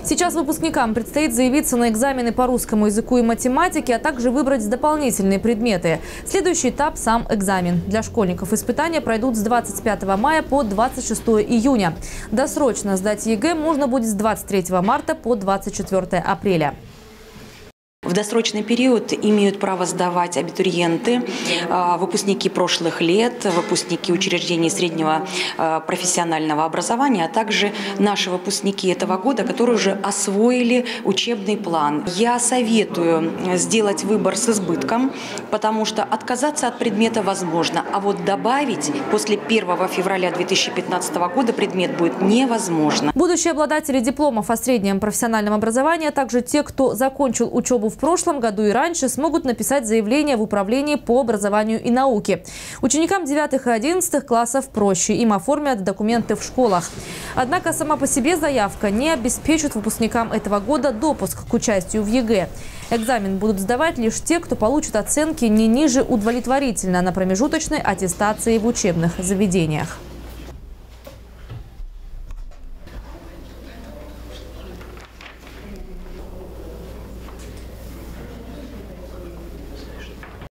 Сейчас выпускникам предстоит заявиться на экзамены по русскому языку и математике, а также выбрать дополнительные предметы. Следующий этап – сам экзамен. Для школьников испытания пройдут с 25 мая по 26 июня. Досрочно сдать ЕГЭ можно будет с 23 марта по 24 апреля. В досрочный период имеют право сдавать абитуриенты, выпускники прошлых лет, выпускники учреждений среднего профессионального образования, а также наши выпускники этого года, которые уже освоили учебный план. Я советую сделать выбор с избытком, потому что отказаться от предмета возможно, а вот добавить после 1 февраля 2015 года предмет будет невозможно. Будущие обладатели дипломов о среднем профессиональном образовании, а также те, кто закончил учебу в прошлом году и раньше, смогут написать заявление в Управление по образованию и науке. Ученикам 9 и 11 классов проще. Им оформят документы в школах. Однако сама по себе заявка не обеспечит выпускникам этого года допуск к участию в ЕГЭ. Экзамен будут сдавать лишь те, кто получит оценки не ниже удовлетворительно на промежуточной аттестации в учебных заведениях.